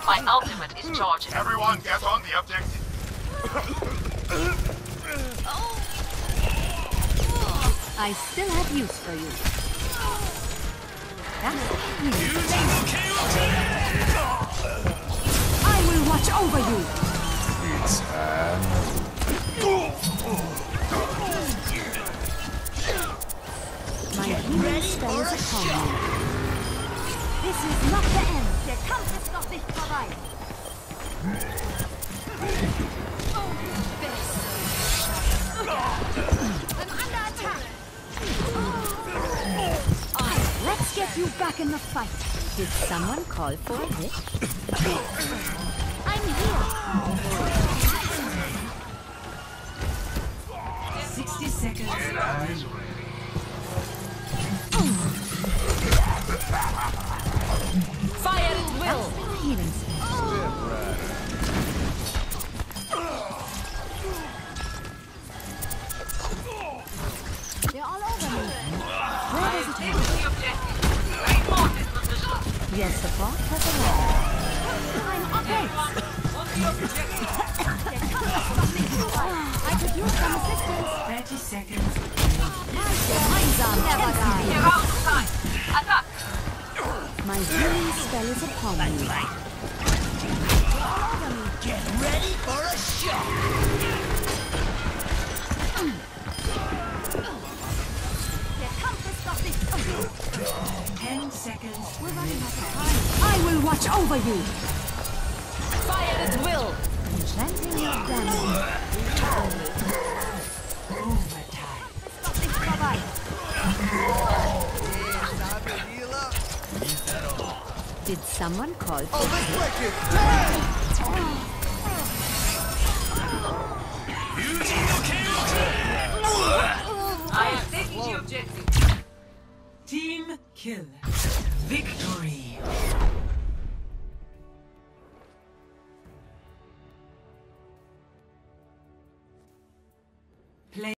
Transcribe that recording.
My ultimate is charging. Everyone get on the objective. I still have use for you. That's I will watch over you. It's My healing spell is upon me. This is not the end. Der Kampf ist noch nicht vorbei. I'm under attack. Let's get you back in the fight. Did someone call for it? I'm here. 60 seconds. Fire at will. Healing spell. They're all over me. Where does it end? Your support has arrived. I'm okay. I could use some assistance. 30 seconds. Einsam never die. You're out of time. Attack. My healing spell is upon me. Get ready for a shot! Der Kampf ist noch nicht vorbei. 10 seconds. We're running out of time. I will watch over you. Fire at will. Enchanting your damage. Overtime. Noch nicht vorbei. Did someone call for Oh, let's break it! I am taking the objective. Team kill. Victory.